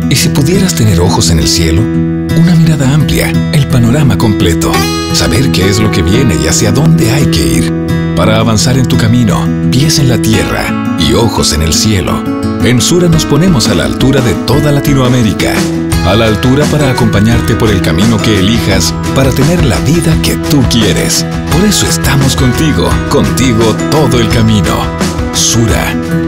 ¿Y si pudieras tener ojos en el cielo? Una mirada amplia, el panorama completo. Saber qué es lo que viene y hacia dónde hay que ir. Para avanzar en tu camino, pies en la tierra y ojos en el cielo. En Sura nos ponemos a la altura de toda Latinoamérica. A la altura para acompañarte por el camino que elijas para tener la vida que tú quieres. Por eso estamos contigo todo el camino. Sura.